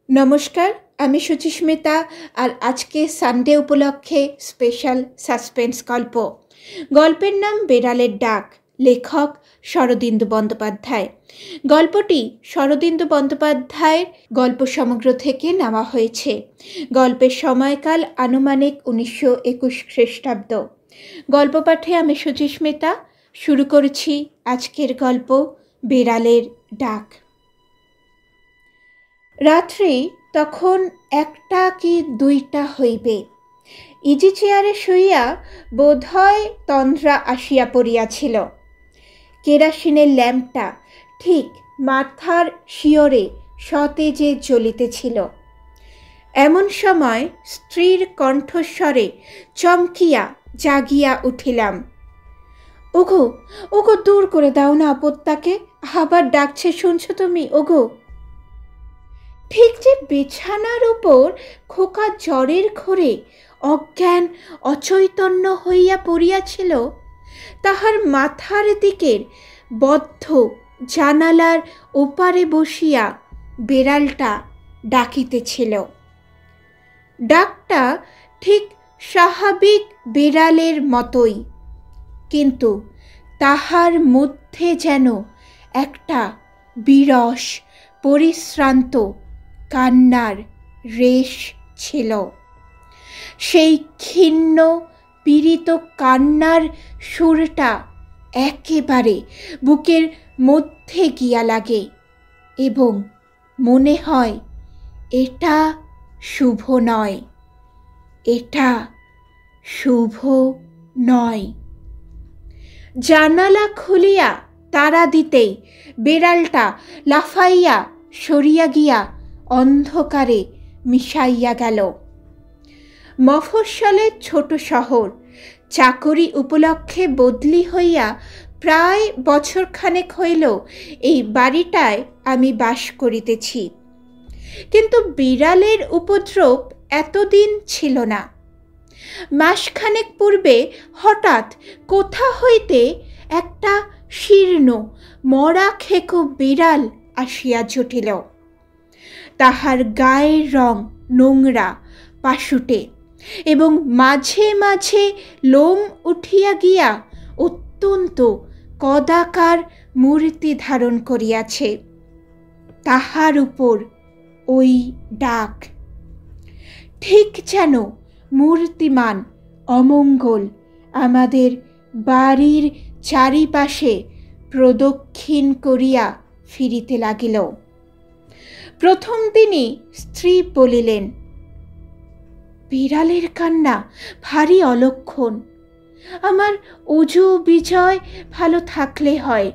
নমস্কার, আমি সুচিস্মিতা। আর আজকে সানডে উপলক্ষে স্পেশাল সাসপেন্স গল্প। গল্পের নাম বেড়ালের ডাক, লেখক শরদিন্দু বন্দ্যোপাধ্যায়। গল্পটি শরদিন্দু বন্দ্যোপাধ্যায়ের গল্প সমগ্র থেকে নেওয়া হয়েছে। গল্পের সময়কাল আনুমানিক 1921 খ্রিস্টাব্দ। গল্প পাঠে আমি সুচিস্মিতা। শুরু করছি আজকের গল্প বেড়ালের ডাক। রাত্রি তখন 1টা কি 2টা হইবে। ইজি চেয়ারে শুইয়া বোধহয় তন্দ্রা আসিয়া পড়িয়াছিল। কেরাসিনের ল্যাম্পটা ঠিক মাথার শিয়রে সতেজে জ্বলিতেছিল। এমন সময় স্ত্রীর কণ্ঠস্বরে চমকিয়া জাগিয়া উঠিলাম। ওগো ওগো, দূর করে দাও না আপত্তাকে, আবার ডাকছে শুনছো তুমি? ওগো। ঠিক যে বিছানার উপর খোকা জ্বরের ঘোরে অজ্ঞান অচৈতন্য হইয়া পড়িয়াছিল, তাহার মাথার দিকের বদ্ধ জানালার ওপারে বসিয়া বেড়ালটা ডাকিতেছিল। ডাকটা ঠিক স্বাভাবিক বেড়ালের মতোই, কিন্তু তাহার মধ্যে যেন একটা বিরস পরিশ্রান্ত কান্নার রেশ ছিল। সেই ক্ষীণ পীড়িত কান্নার সুরটা একেবারে বুকের মধ্যে গিয়া লাগে এবং মনে হয় এটা শুভ নয়, এটা শুভ নয়। জানালা খুলিয়া তাড়া দিতেই বেড়ালটা লাফাইয়া সরিয়া গিয়া অন্ধকারে মিশাইয়া গেল। মফস্বলের ছোট শহর, চাকরি উপলক্ষে বদলি হইয়া প্রায় বছরখানেক হইল এই বাড়িটায় আমি বাস করিতেছি। কিন্তু বিড়ালের উপদ্রব এতদিন ছিল না। মাসখানেক পূর্বে হঠাৎ কোথা হইতে একটা শীর্ণ মরা খেকো বিড়াল আসিয়া জুটিল। তাহার গায়ের রং নোংরা পাশুটে এবং মাঝে মাঝে লোম উঠিয়া গিয়া অত্যন্ত কদাকার মূর্তি ধারণ করিয়াছে। তাহার উপর ওই ডাক, ঠিক যেন মূর্তিমান অমঙ্গল আমাদের বাড়ির চারিপাশে প্রদক্ষিণ করিয়া ফিরিতে লাগিল। প্রথম দিনই স্ত্রী বলিলেন, বিড়ালের কান্না ভারী অলক্ষণ, আমার অজু বিজয় ভালো থাকলে হয়।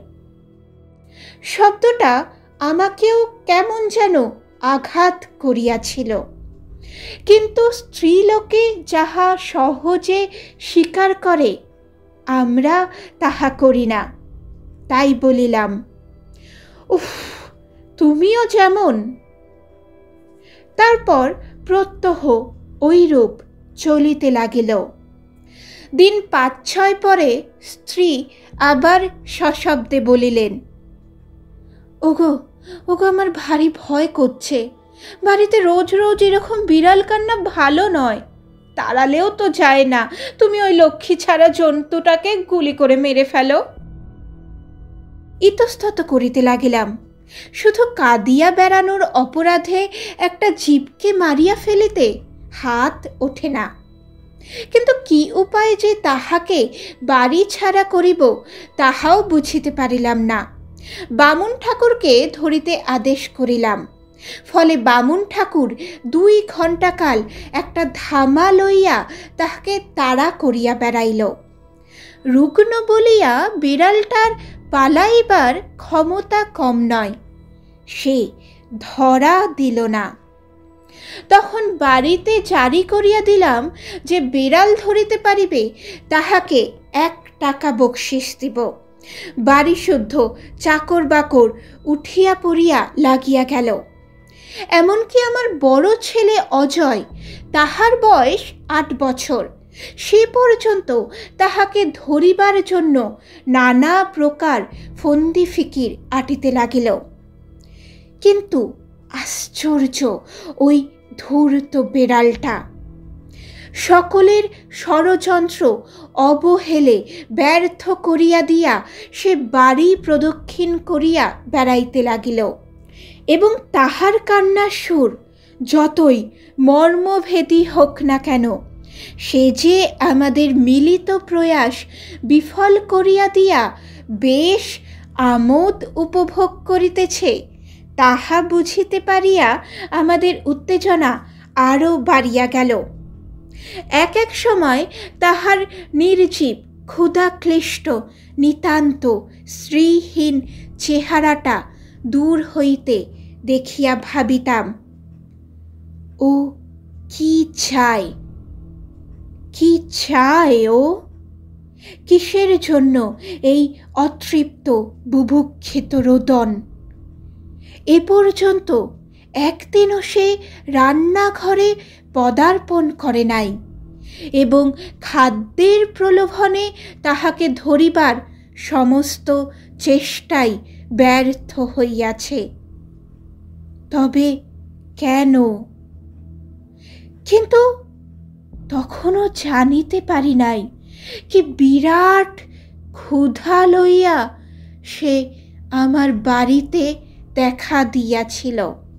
শব্দটা আমাকেও কেমন যেন আঘাত করিয়াছিল, কিন্তু স্ত্রীলোকে যাহা সহজে স্বীকার করে আমরা তাহা করি না। তাই বলিলাম, উফ, তুমিও যেমন। তারপর প্রত্যহ ওইরূপ চলিতে লাগিল। দিন 5-6 পরে স্ত্রী আবার সশব্দে বলিলেন, ওগো ওগো, আমার ভারী ভয় করছে। বাড়িতে রোজ রোজ এরকম বিড়াল কান্না ভালো নয়। তাড়ালেও তো যায় না, তুমি ওই লক্ষ্মী ছাড়া জন্তুটাকে গুলি করে মেরে ফেলো। ইতস্তত করিতে লাগিলাম। শুধু কাঁদিয়া বেড়ানোর অপরাধে একটা জীবকে মারিয়া ফেলিতে হাত ওঠে না। কিন্তু কি উপায় যে তাহাকে বাড়ি ছাড়া করিব তাহাও বুঝিতে পারিলাম না। বামুন ঠাকুরকে ধরিতে আদেশ করিলাম। ফলে বামুন ঠাকুর 2 ঘণ্টা কাল একটা ধামা লইয়া তাহাকে তাড়া করিয়া বেড়াইল। রুগ্ন বলিয়া বিড়ালটার পালাইবার ক্ষমতা কম নয়, সে ধরা দিল না। তখন বাড়িতে জারি করিয়া দিলাম যে বিড়াল ধরিতে পারিবে তাহাকে 1 টাকা বকশিস দিব। বাড়ি শুদ্ধ চাকর বাকর উঠিয়া পড়িয়া লাগিয়া গেল। এমনকি আমার বড় ছেলে অজয়, তাহার বয়স 8 বছর, সে পর্যন্ত তাহাকে ধরিবার জন্য নানা প্রকার ফন্দি ফিকির আটিতে লাগিল। কিন্তু আশ্চর্য ওই ধূর্ত বেড়ালটা। সকলের ষড়যন্ত্র অবহেলে ব্যর্থ করিয়া দিয়া সে বাড়ি প্রদক্ষিণ করিয়া বেড়াইতে লাগিল, এবং তাহার কান্নার সুর যতই মর্মভেদী হোক না কেন, সে যে আমাদের মিলিত প্রয়াস বিফল করিয়া দিয়া বেশ আমোদ উপভোগ করিতেছে, তাহা বুঝিতে পারিয়া আমাদের উত্তেজনা আরও বাড়িয়া গেল। এক এক সময় তাহার নির্জীব ক্ষুধাক্লিষ্ট নিতান্ত শ্রীহীন চেহারাটা দূর হইতে দেখিয়া ভাবিতাম, ও কি চায়, কি চায় ও? কিসের জন্য এই অতৃপ্ত বুভুক্ষিত রোদন? এ পর্যন্ত একদিনও সে রান্নাঘরে পদার্পণ করে নাই, এবং খাদ্যের প্রলোভনে তাহাকে ধরিবার সমস্ত চেষ্টাই ব্যর্থ হইয়াছে। তবে কেন? কিন্তু তখনও জানিতে পারি নাই কি বিরাট ক্ষুধা লইয়া সে আমার বাড়িতে দেখা দিয়াছিল।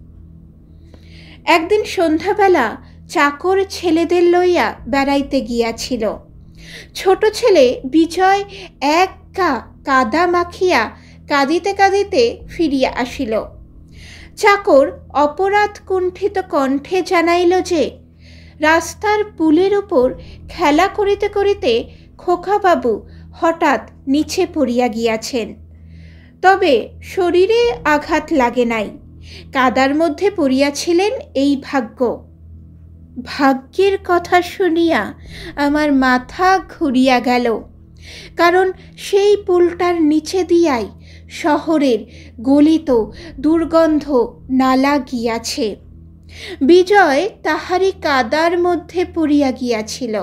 একদিন সন্ধ্যাবেলা চাকর ছেলেদের লইয়া বেড়াইতে গিয়াছিল। ছোট ছেলে বিজয় এক কাদা মাখিয়া কাঁদিতে কাঁদিতে ফিরিয়া আসিল। চাকর অপরাধ কুণ্ঠিত কণ্ঠে জানাইল যে রাস্তার পুলের উপর খেলা করিতে করিতে খোকাবাবু হঠাৎ নিচে পড়িয়া গিয়াছেন, তবে শরীরে আঘাত লাগে নাই, কাদার মধ্যে পড়িয়াছিলেন এই ভাগ্য। ভাগ্যের কথা শুনিয়া আমার মাথা ঘুরিয়া গেল, কারণ সেই পুলটার নিচে দিয়াই শহরের গলিত দুর্গন্ধ নালা গিয়াছে। বিজয় তাহারই কাদার মধ্যে পড়িয়া গিয়াছিল।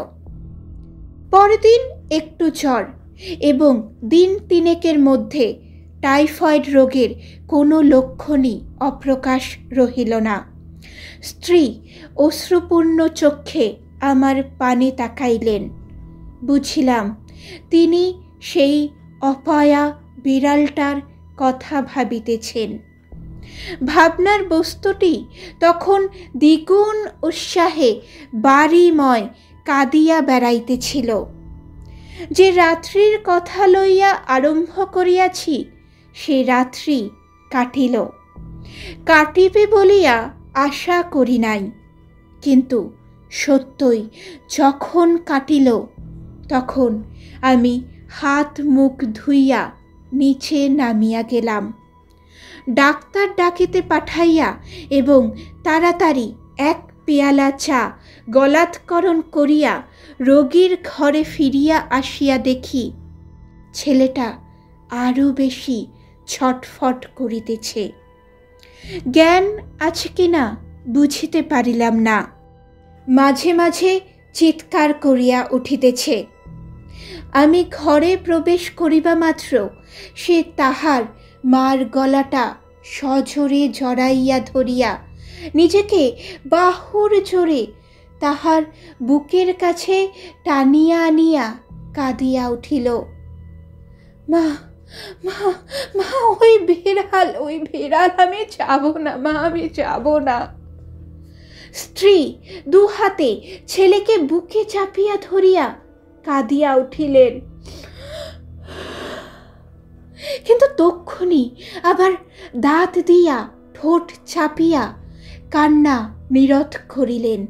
পরদিন একটু জ্বর, এবং দিন তিনেকের মধ্যে টাইফয়েড রোগের কোনো লক্ষণই অপ্রকাশ রহিল না। স্ত্রী অশ্রুপূর্ণ চক্ষে আমার পানে তাকাইলেন। বুঝিলাম তিনি সেই অপয়া বিড়ালটার কথা ভাবিতেছেন। ভাবনার বস্তুটি তখন দ্বিগুণ উৎসাহে বাড়িময় কাঁদিয়া বেড়াইতেছিল। যে রাত্রির কথা লইয়া আরম্ভ করিয়াছি, সে রাত্রি কাটিল। কাটিবে বলিয়া আশা করি নাই, কিন্তু সত্যই যখন কাটিল, তখন আমি হাত মুখ ধুইয়া নিচে নামিয়া গেলাম। ডাক্তার ডাকিতে পাঠাইয়া এবং তাড়াতাড়ি এক পেয়ালা চা গলাৎকরণ করিয়া রোগীর ঘরে ফিরিয়া আসিয়া দেখি ছেলেটা আরও বেশি ছটফট করিতেছে। জ্ঞান আছে কিনা বুঝিতে পারিলাম না। মাঝে মাঝে চিৎকার করিয়া উঠিতেছে। আমি ঘরে প্রবেশ করিবা মাত্র সে তাহার মার গলাটা সজোরে জড়াইয়া ধরিয়া নিজেকে বাহুর জোরে তাহার বুকের কাছে টানিয়া আনিয়া কাঁদিয়া উঠিল, মা মা মা, ওই বিড়াল, ওই বিড়াল, আমি যাব না মা, আমি যাব না। স্ত্রী দু হাতে ছেলেকে বুকে চাপিয়া ধরিয়া কাঁদিয়া উঠিলেন, কিন্তু তক্ষুনি আবার দাঁত দিয়া ঠোঁট চাপিয়া কান্না নিরোধ করিলেন।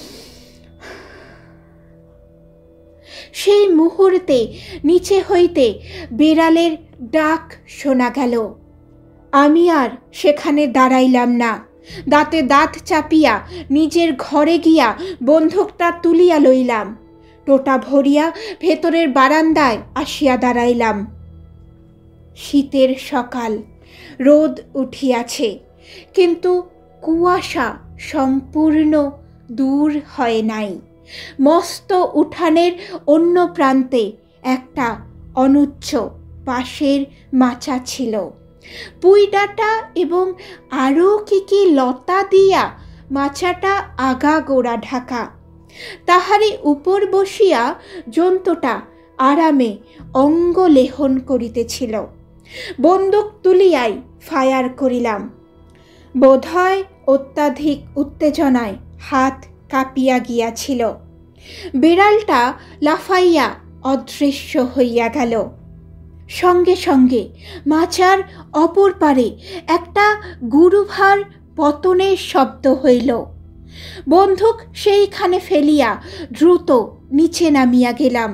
সেই মুহূর্তে নিচে হইতে বিড়ালের ডাক শোনা গেল। আমি আর সেখানে দাঁড়াইলাম না। দাঁতে দাঁত চাপিয়া নিজের ঘরে গিয়া বন্দুকটা তুলিয়া লইলাম। টোটা ভরিয়া ভেতরের বারান্দায় আসিয়া দাঁড়াইলাম। শীতের সকাল, রোদ উঠিয়াছে, কিন্তু কুয়াশা সম্পূর্ণ দূর হয় নাই। মস্ত উঠানের অন্য প্রান্তে একটা অনুচ্চ বাঁশের মাচা ছিল। পুঁই ডাঁটা এবং আরও কি লতা দিয়া মাচাটা আগা গোড়া ঢাকা। তাহারই উপর বসিয়া জন্তুটা আরামে অঙ্গ লেহন করিতেছিল। বন্দুক তুলিয়াই ফায়ার করিলাম। বোধহয় অত্যাধিক উত্তেজনায় হাত কাঁপিয়া গিয়াছিল। বিড়ালটা লাফাইয়া অদৃশ্য হইয়া গেল। সঙ্গে সঙ্গে মাচার অপর পারে একটা গুরুভার পতনের শব্দ হইল। বন্দুক সেইখানে ফেলিয়া দ্রুত নিচে নামিয়া গেলাম।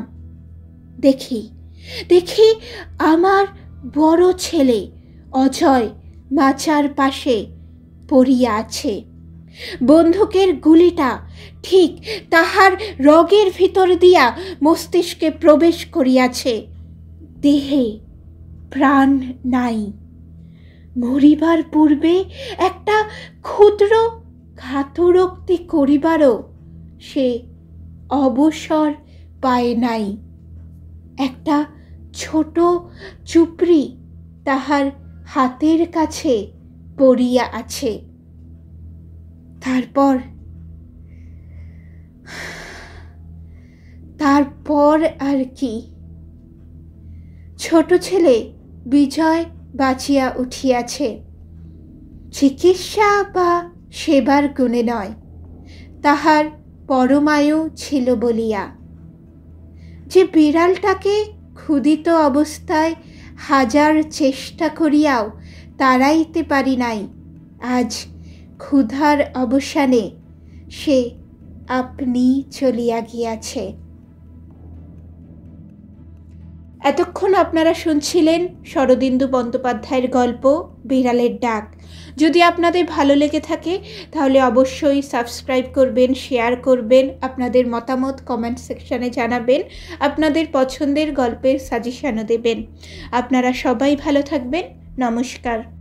দেখি আমার বড় ছেলে অজয় মাচার পাশে পড়িয়া আছে। বন্দুকের গুলিটা ঠিক তাহার রগের ভিতর দিয়া মস্তিষ্কে প্রবেশ করিয়াছে। দেহে প্রাণ নাই। মরিবার পূর্বে একটা ক্ষুদ্র ঘাতরোক্তি করিবারও সে অবসর পায় নাই। একটা ছোট চুপড়ি তাহার হাতের কাছে পড়িয়া আছে। তারপর আর কি? ছোট ছেলে বিজয় বাঁচিয়া উঠিয়াছে। চিকিৎসা বা সেবার গুণে নয়, তাহার পরমায়ু ছিল বলিয়া। যে বিড়ালটাকে ক্ষুধিত অবস্থায় হাজার চেষ্টা করিয়াও তাড়াইতে পারি নাই, আজ ক্ষুধার অবসানে সে আপনি চলিয়া গিয়াছে। এতক্ষণ আপনারা শুনছিলেন শরদিন্দু বন্দ্যোপাধ্যায়ের গল্প বিড়ালের ডাক। যদি আপনাদের ভালো লেগে থাকে তাহলে অবশ্যই সাবস্ক্রাইব করবেন, শেয়ার করবেন, আপনাদের মতামত কমেন্ট সেকশানে জানাবেন, আপনাদের পছন্দের গল্পের সাজেশনও দেবেন। আপনারা সবাই ভালো থাকবেন। নমস্কার।